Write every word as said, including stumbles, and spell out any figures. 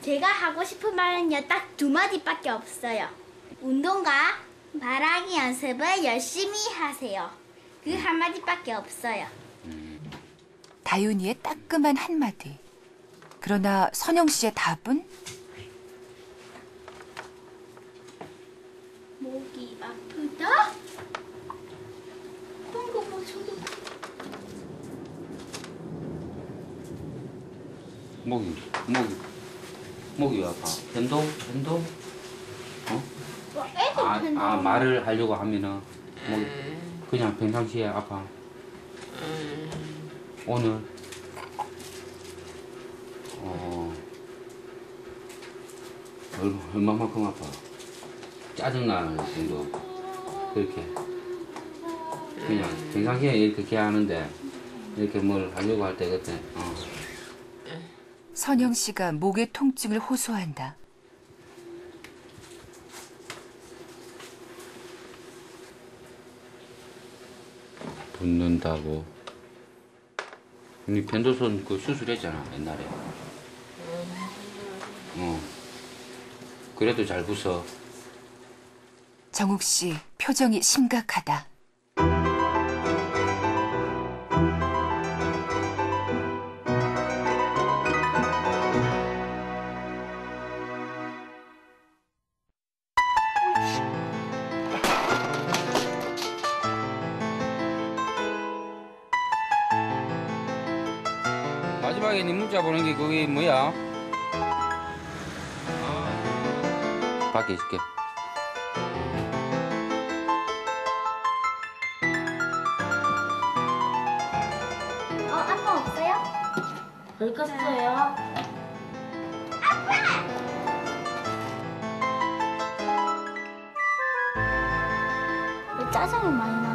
제가 하고 싶은 말은요, 딱 두 마디밖에 없어요. 운동과 말하기 연습을 열심히 하세요. 그 한마디밖에 없어요. 다윤이의 따끔한 한마디. 그러나 선영 씨의 답은? 목이 아프다? 뭔가 뭐 저도 목이, 목이, 목이 아파. 변동? 변동? 어? 뭐 애들 아, 편도 아, 말을 하려고 하면은 목이 그냥 평상시에 아파. 오늘 어 얼- 얼마만큼 아파? 짜증나는 정도. 그렇게 그냥 평상시에 이렇게 하는데 이렇게 뭘 하려고 할 때 그때 어. 선영 씨가 목의 통증을 호소한다. 붓는다고. 이 변도선 그 수술했잖아 옛날에. 어. 그래도 잘 붓어. 정욱 씨 표정이 심각하다. 마지막에 네 문자 보낸 게 그게 뭐야? 밖에 있을게. 어, 아빠 없어요? 어디 갔어요? 왜 짜증이 많이